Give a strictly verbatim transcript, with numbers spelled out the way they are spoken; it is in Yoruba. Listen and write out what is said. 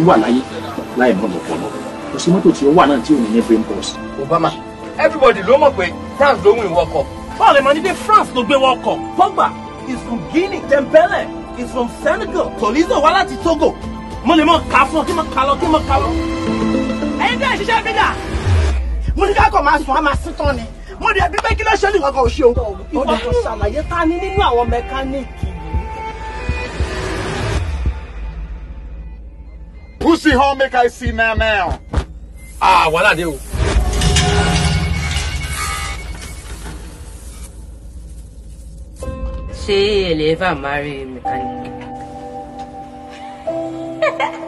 wà láyé láì mọ̀ lọ́pọ̀lọ́ kò sí mọ́tò tí ó wà náà tí ò ní ní brain pause. Obama everybody ló mọ̀ pé France ló win World Cup. Báwo lè mọ̀ ní pé France ló gbé World Cup? Pogba is from Guinea, Dembele is from Senegal, Tolizo wá láti Togo. Mo lè mọ̀ ká fún ọ kí mo ká lọ kí mo ká lọ. Ẹ̀yin tẹ́ ẹ̀ ṣiṣẹ́ gbígbà. Mo ní ká kọ̀ máa sùn á máa sí tán ni. Mo dẹ̀ bí pé kí ló ṣe ní kankan ò ṣe o. Ìwọ tó ṣàlàyé ta ni nínú àwọn mẹkáníìkì. Pussy home make I see now now. Ah, wàhálà dé o. Ṣé ẹ lè ever marry mechanic?